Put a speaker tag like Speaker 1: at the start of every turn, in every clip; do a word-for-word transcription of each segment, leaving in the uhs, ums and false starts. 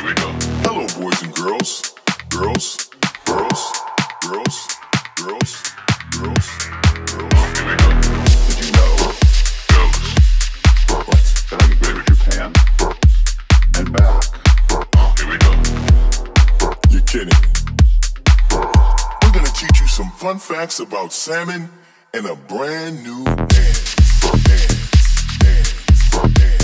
Speaker 1: Hello, boys and girls. Girls, girls, girls, girls, girls, girls. Did you know? What? That I can go to Japan and back. You're kidding. We're gonna teach you some fun facts about salmon and a brand new dance. Dance, dance, dance.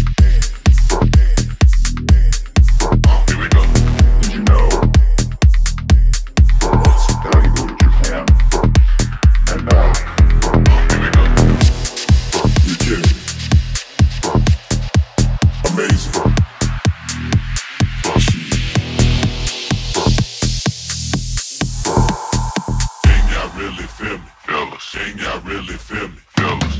Speaker 1: Can y'all really feel me, fellas?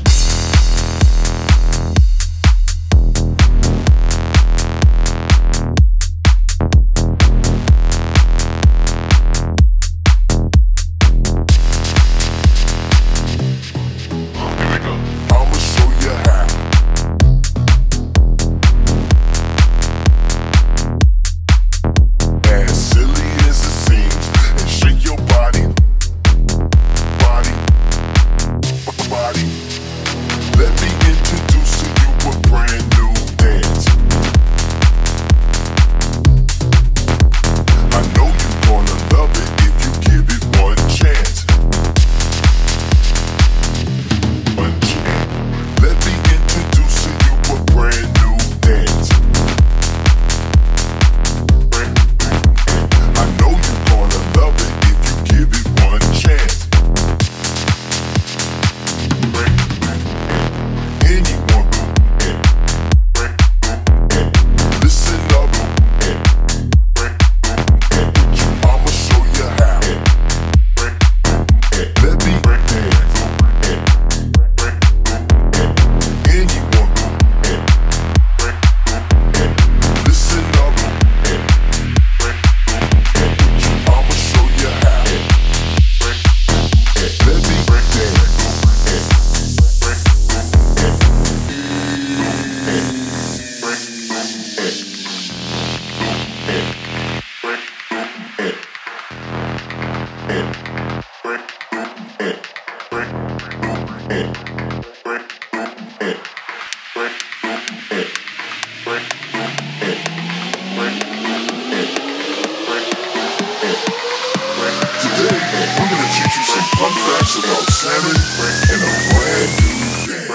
Speaker 1: Fun facts about salmon and a brand new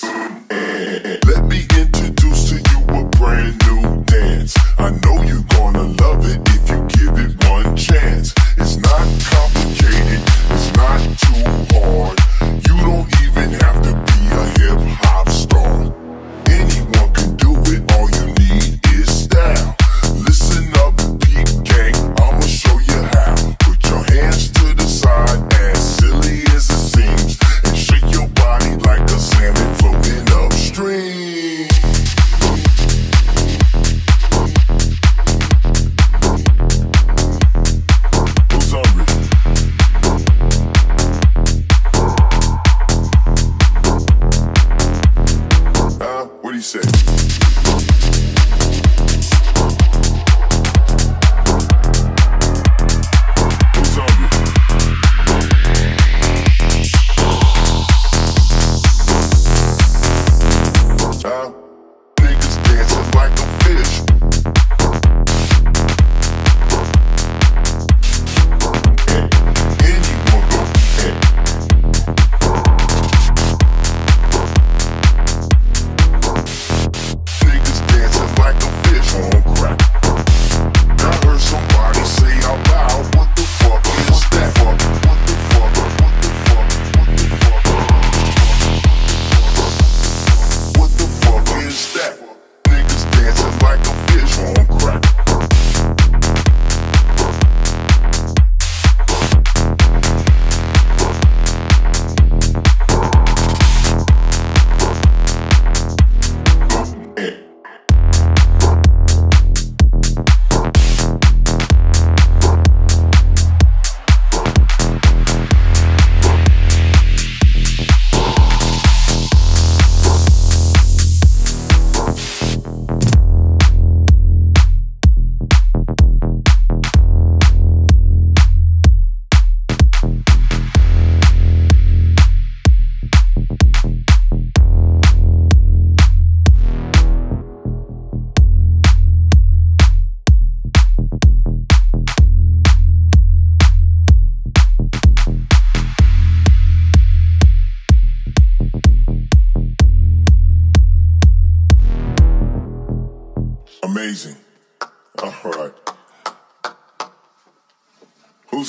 Speaker 1: dance. Let me introduce to you a brand new dance. I know you're gonna love it if you give it one chance. It's not complicated, it's not too hard. You don't even have to be a hip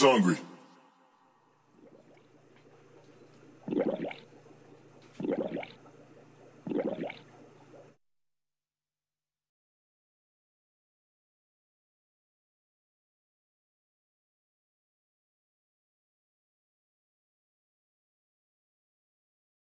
Speaker 1: hungry.